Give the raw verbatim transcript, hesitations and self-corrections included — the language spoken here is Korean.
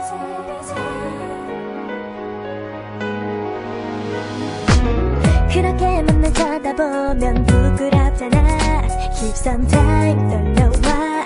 그렇게만 날 쳐다보면 부끄럽잖아. Keep some time, don't know why.